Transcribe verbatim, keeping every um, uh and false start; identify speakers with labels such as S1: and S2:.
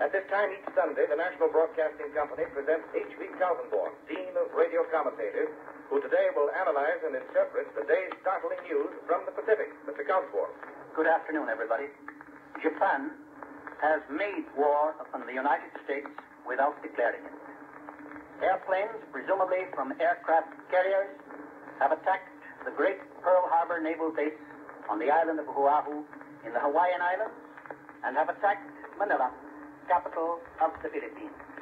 S1: At this time each Sunday, the National Broadcasting Company presents H V Kaltenborn, Dean of Radio Commentators, who today will analyze and interpret the day's startling news from the Pacific. Mister Kaltenborn.
S2: Good afternoon, everybody. Japan has made war upon the United States without declaring it. Airplanes, presumably from aircraft carriers, have attacked the great Pearl Harbor Naval Base on the island of Oahu in the Hawaiian Islands and have attacked Manila, capital of the Philippines.